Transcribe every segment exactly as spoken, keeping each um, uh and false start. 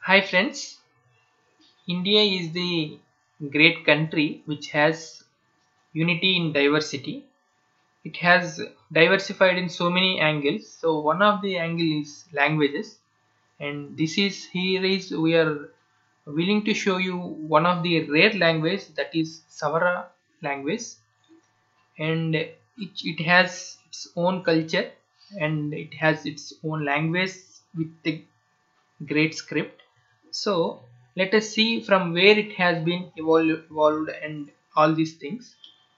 Hi friends, India is the great country which has unity in diversity. It has diversified in so many angles. So one of the angle is languages, and this is here is we are willing to show you one of the rare language, that is Savara language, and it, it has its own culture and it has its own language with the great script. So let us see from where it has been evolved, evolved and all these things.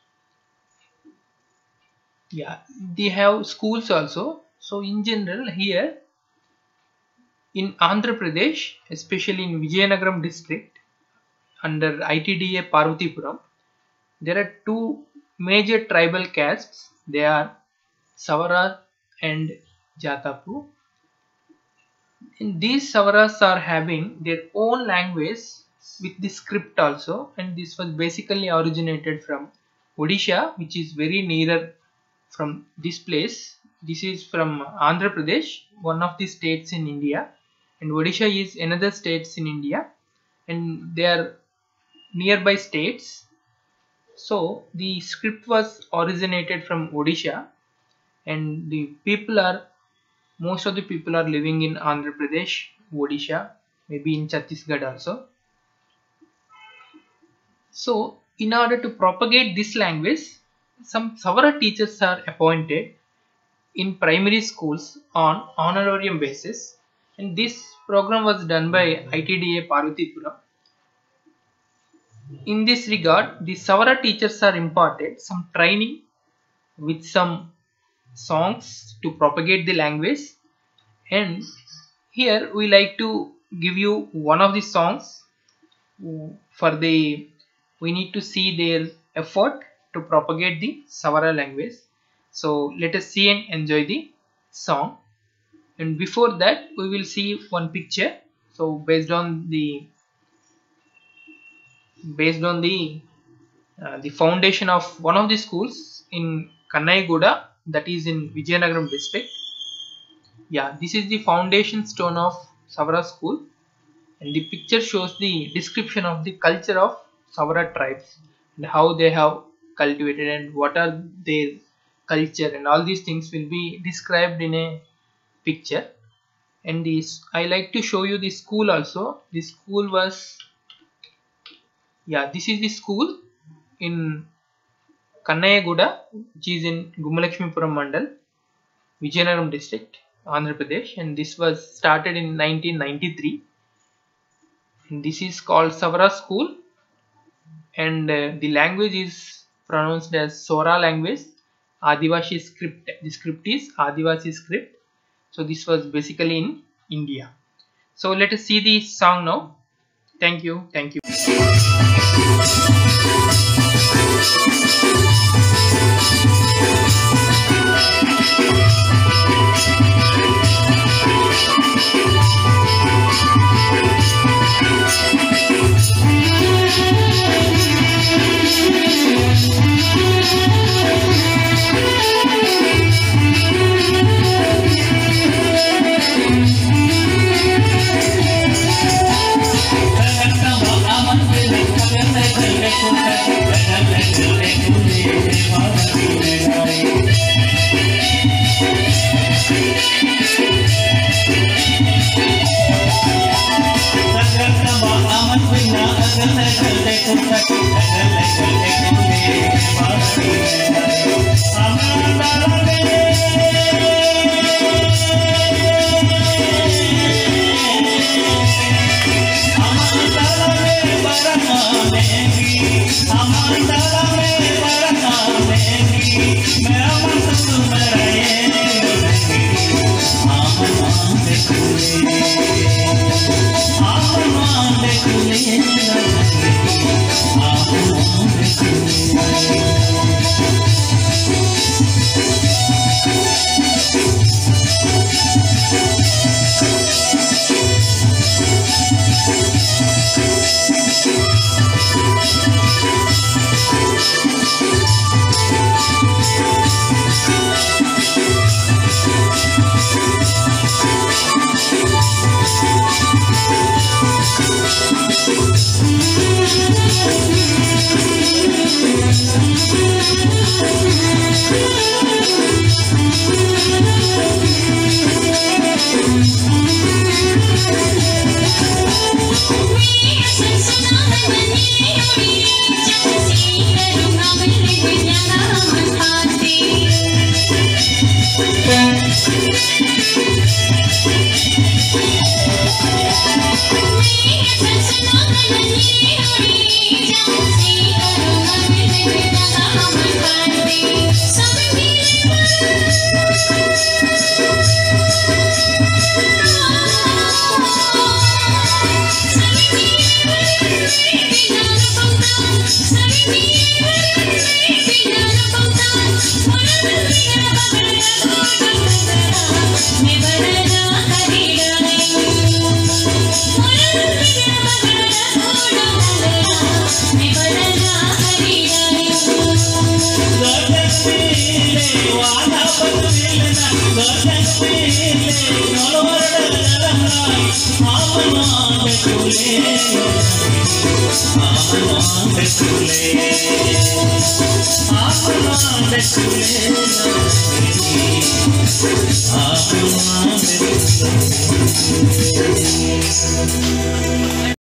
Yeah, they have schools also. So in general here in Andhra Pradesh, especially in Vijayanagaram district under I T D A Parvatipuram, there are two major tribal castes. They are Savara and Jatapu. And these Savaras are having their own language with the script also, and this was basically originated from Odisha, which is very nearer from this place. This is from Andhra Pradesh, one of the states in India, and Odisha is another states in India, and they are nearby states. So the script was originated from Odisha, and the people are most of the people are living in Andhra Pradesh, Odisha, maybe in Chattish Garh also. So in order to propagate this language, some Savara teachers are appointed in primary schools on honorarium basis, and this program was done by I T D A Parvatipuram. In this regard, the Savara teachers are imparted some training with some songs to propagate the language, and here we like to give you one of the songs. For the we need to see their effort to propagate the Savara language. So let us see and enjoy the song, and before that we will see one picture. So based on the based on the uh, the foundation of one of the schools in Kannayya Guda, that is in Vijayanagaram district. Yeah, this is the foundation stone of Savara school, and the picture shows the description of the culture of Savara tribes and how they have cultivated and what are their culture, and all these things will be described in a picture. And this I like to show you the school also. The school was, yeah, this is the school in Kannayya Guda, which is in Gummalakshmipuram Mandal, Vijayanagaram district, Andhra Pradesh, and this was started in nineteen ninety-three. And this is called Savara school, and uh, the language is pronounced as Savara language. Adivasi script, the script is Adivasi script. So this was basically in India. So let us see the song now. Thank you. Thank you. Thank you.